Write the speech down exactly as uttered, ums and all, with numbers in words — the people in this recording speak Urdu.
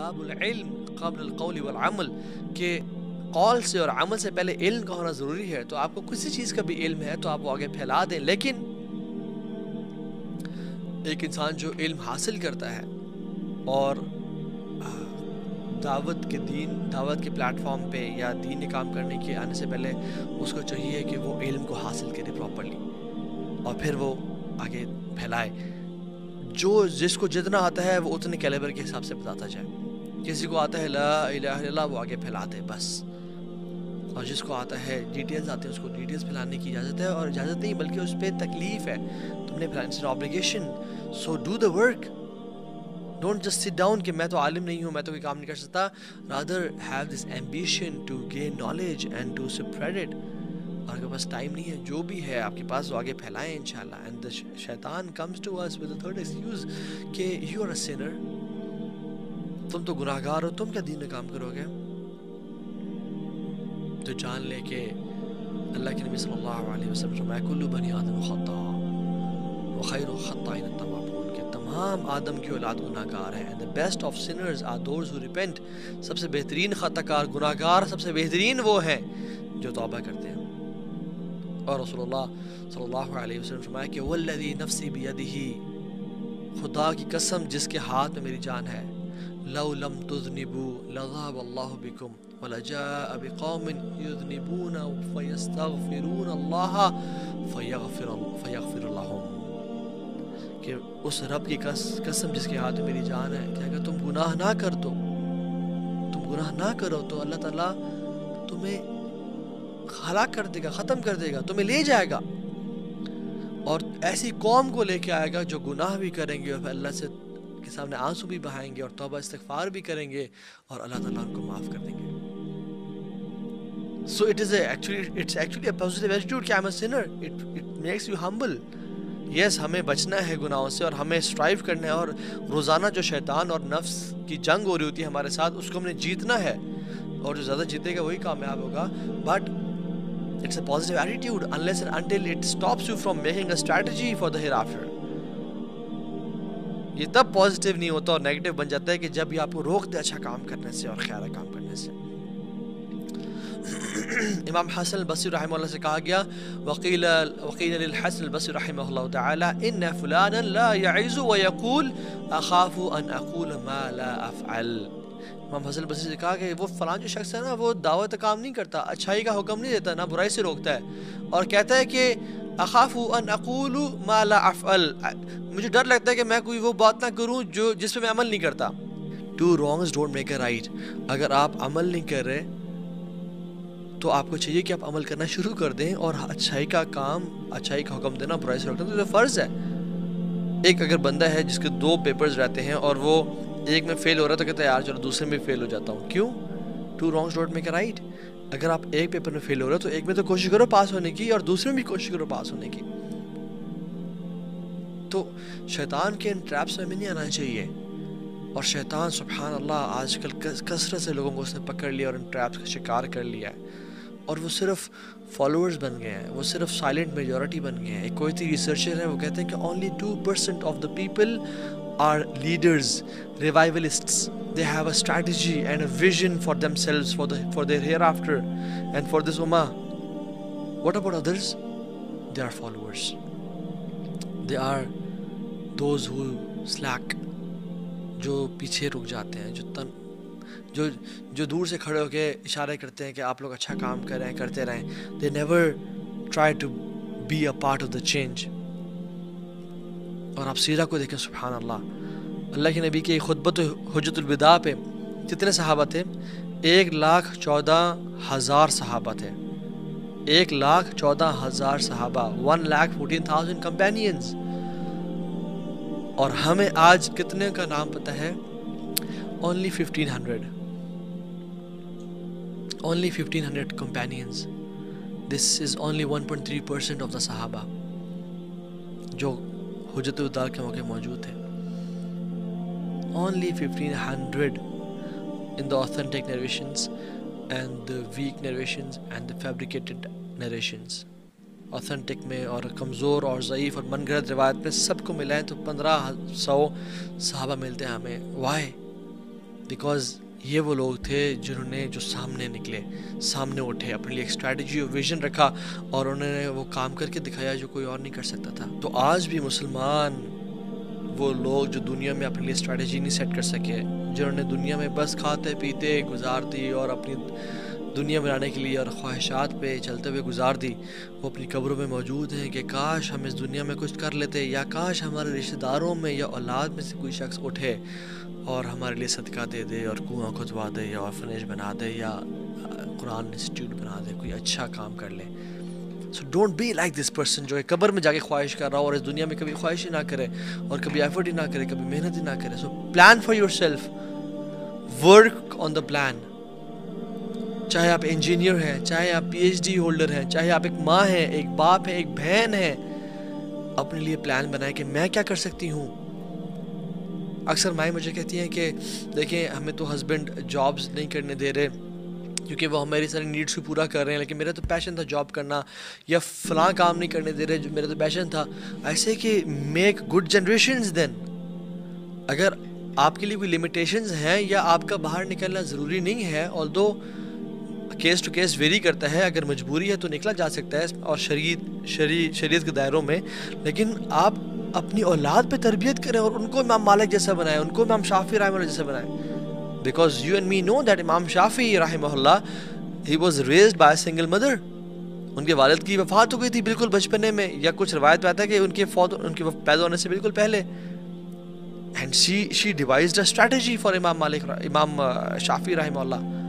استحباب العلم قبل القول والعمل کہ قول سے اور عمل سے پہلے علم کا ہونا ضروری ہے. تو آپ کو کسی چیز کا بھی علم ہے تو آپ وہ آگے پھیلا دیں. لیکن ایک انسان جو علم حاصل کرتا ہے اور دعوت کے دین دعوت کے پلیٹ فارم پہ یا دینی کام کرنے کے آنے سے پہلے اس کو چاہیے کہ وہ علم کو حاصل کرے پراپرلی اور پھر وہ آگے پھیلائے. جو جس کو جتنا آتا ہے وہ اتنے کیلیبر کے حساب سے بتاتا جائے. کسی کو آتا ہے لا الہ الا اللہ وہ آگے پھیلاتے بس, اور جس کو آتا ہے ڈیٹیلز آتے ہیں اس کو ڈیٹیلز پھیلانے کی اجازت ہے, اور اجازت نہیں بلکہ اس پہ تکلیف ہے تم نے پھیلانے سے obligation. So do the work. Don't just sit down کہ میں تو عالم نہیں ہوں, میں تو کوئی کام نہیں کر سکتا. Rather have this ambition to gain knowledge and to spread it. اور کے پاس ٹائم نہیں ہے, جو بھی ہے آپ کے پاس وہ آگے پھیلائیں انشاءاللہ. And the شیطان comes to us with the third excuse کہ you are a sinner, تم تو گناہگار ہو, تم کیا دین میں کام کرو گے. تو جان لے کہ اللہ کے نبی صلی اللہ علیہ وسلم فرمایا کل بنی آدم خطاء وخیر الخطائین التوابون, کہ تمام آدم کی اولاد گناہگار ہیں. And the best of sinners are those who repent. سب سے بہترین خطا کار گناہگار سب سے بہترین وہ ہیں جو توبہ کرتے ہیں. اور رسول اللہ صلی اللہ علیہ وسلم فرمایا کہ والذی نفسی بیدہ, خدا کی قسم جس کے ہاتھ میں میری جان ہے, لو لم تذنبوا لذهب اللہ بکم ولجاء بقوم یذنبون فیستغفرون اللہ فیغفر فیغفر لهم, کہ اس رب کی قسم جس کے ہاتھ میں میری جان ہے کہ اگر تم گناہ نہ کر دو تم گناہ نہ کرو تو اللہ تعالیٰ تمہیں ہلاک کر دے گا, ختم کر دے گا, تمہیں لے جائے گا, اور ایسی قوم کو لے کے آئے گا جو گناہ بھی کریں گے اور اللہ سے کے سامنے آنسو بھی بہائیں گے اور توبہ استغفار بھی کریں گے اور اللہ تعالیٰ ان کو معاف کر دیں گے. So it is a actually it's actually a positive attitude کہ I'm a sinner. It it makes you humble. Yes, ہمیں بچنا ہے گناہوں سے اور ہمیں اسٹرائیو کرنا ہے, اور روزانہ جو شیطان اور نفس کی جنگ ہو رہی ہوتی ہے ہمارے ساتھ اس کو ہم نے جیتنا ہے, اور جو زیادہ جیتے گا وہی کامیاب ہوگا. But it's a positive attitude unless and until it stops you from making a strategy for the hereafter. یہ تب پازیٹیو نہیں ہوتا اور نیگیٹو بن جاتا ہے کہ جب یہ آپ کو روک دے اچھا کام کرنے سے اور خیر کام کرنے سے. امام حسن البصری رحمہ اللہ سے کہا گیا وقیل وقیل للحسن البصری رحمہ اللہ تعالی ان فلانا لا يعظ ويقول اخاف ان اقول ما لا افعل. امام حسن البصری سے کہا کہ وہ فلان جو شخص ہے نا وہ دعوت کام نہیں کرتا, اچھائی کا حکم نہیں دیتا, نہ برائی سے روکتا ہے, اور کہتا ہے کہ اخاف ان اقول ما لا افعل, مجھے ڈر لگتا ہے کہ میں کوئی وہ بات نہ کروں جو جس پہ میں عمل نہیں کرتا. Two wrongs don't make a right. اگر آپ عمل نہیں کر رہے تو آپ کو چاہیے کہ آپ عمل کرنا شروع کر دیں, اور اچھائی کا کام اچھائی کا حکم دینا برائی سے روکنا تو فرض ہے. ایک اگر بندہ ہے جس کے دو پیپرز رہتے ہیں اور وہ ایک میں فیل ہو رہا ہے تو کہتا ہے یار چلو دوسرے میں فیل ہو جاتا ہوں. کیوں؟ Two wrongs don't make a right. اگر آپ ایک پیپر میں فیل ہو رہے ہو تو ایک میں تو کوشش کرو پاس ہونے کی, اور دوسرے میں بھی کوشش کرو پاس ہونے کی. تو شیطان کے ان ٹریپس میں نہیں آنا چاہیے, اور شیطان سبحان اللہ آج کل کثرت سے لوگوں کو اس نے پکڑ لیا اور ان ٹریپس کا شکار کر لیا ہے, اور وہ صرف فالوورز بن گئے ہیں, وہ صرف سائلنٹ میجورٹی بن گئے ہیں. ایک کوئی تھی ریسرچر ہے وہ کہتے ہیں کہ only two percent of the people are leaders revolutionists. They have a strategy and a vision for themselves, for the for their hereafter and for this ummah. What about others? They are followers. They are those who slack, جو پیچھے رک جاتے ہیں, جو تن جو جو دور سے کھڑے ہو کے اشارے کرتے ہیں کہ آپ لوگ اچھا کام کر رہے ہیں, کرتے رہیں. They never try to be a part of the change. اور آپ سیرہ کو دیکھیں سبحان اللہ, اللہ کے نبی کے خطبۃ حجۃ الوداع پہ کتنے صحابہ تھے؟ ایک لاکھ چودہ ہزار صحابہ تھے. ایک لاکھ چودہ ہزار صحابہ, one lakh fourteen thousand companions. اور ہمیں آج کتنے کا نام پتہ ہے؟ Only fifteen hundred only fifteen hundred companions. This is only one point three percent of the صحابہ جو حجۃ الوداع کے موقع موجود تھے. Only fifteen hundred in the authentic narrations and the weak narrations and the fabricated narrations. Authentic میں اور کمزور اور ضعیف اور من گھڑت روایت میں سب کو ملائیں تو پندرہ سو صحابہ ملتے ہیں ہمیں. Why? بیکاز یہ وہ لوگ تھے جنہوں نے جو سامنے نکلے، سامنے اٹھے، اپنے لیے ایک اسٹریٹجی اور ویژن رکھا اور انہوں نے وہ کام کر کے دکھایا جو کوئی اور نہیں کر سکتا تھا. تو آج بھی مسلمان وہ لوگ جو دنیا میں اپنے لیے اسٹریٹجی نہیں سیٹ کر سکے، جنہوں نے دنیا میں بس کھاتے پیتے گزار دی اور اپنی دنیا بنانے کے لیے اور خواہشات پہ چلتے ہوئے گزار دی، وہ اپنی قبروں میں موجود ہیں کہ کاش ہم اس دنیا میں کچھ کر لیتے، یا کاش ہمارے رشتہ داروں میں یا اولاد میں سے کوئی شخص اٹھے اور ہمارے لیے صدقہ دے دے اور کنواں کھدوا دے یا آرفنیج بنا دے یا قرآن انسٹیٹیوٹ بنا دے، کوئی اچھا کام کر لے. So don't be like this person جو ہے قبر میں جا کے خواہش کر رہا ہو اور اس دنیا میں کبھی خواہش ہی نہ کرے اور کبھی ایفرٹ ہی نہ کرے، کبھی محنت ہی نہ کرے. So plan for your self, work on the plan. چاہے آپ انجینئر ہیں، چاہے آپ پی ایچ ڈی ہولڈر ہیں، چاہے آپ ایک ماں ہیں، ایک باپ ہیں، ایک بہن ہیں، اپنے لیے پلان بنائیں کہ میں کیا کر سکتی ہوں. اکثر مائیں مجھے کہتی ہیں کہ دیکھیں ہمیں تو ہسبینڈ جابز نہیں کرنے دے رہے کیونکہ وہ ہماری ساری نیڈس کو پورا کر رہے ہیں، لیکن میرا تو پیشن تھا جاب کرنا، یا فلاں کام نہیں کرنے دے رہے جو میرا تو پیشن تھا. ایسے کہ میک گڈ جنریشنز. دین اگر آپ کے لیے کوئی لمیٹیشنز ہیں یا آپ کا باہر نکلنا ضروری نہیں ہے، although case to case vary کرتا ہے، اگر مجبوری ہے تو نکلا جا سکتا ہے اور شریعت شریع شریعت کے دائروں میں، لیکن آپ اپنی اولاد پہ تربیت کریں اور ان کو امام مالک جیسا بنائیں، ان کو امام شافعی رحمہ اللہ جیسا بنائیں. Because you and me know that Imam Shafii رحمہ اللہ ہی was raised by a single mother. ان کے والد کی وفات ہو گئی تھی بالکل بچپنے میں، یا کچھ روایت میں آتا ہے کہ ان کے فوت ان کے پیدا ہونے سے بالکل پہلے. And she she devised a strategy for Imam Malik امام شافعی رحمہ اللہ.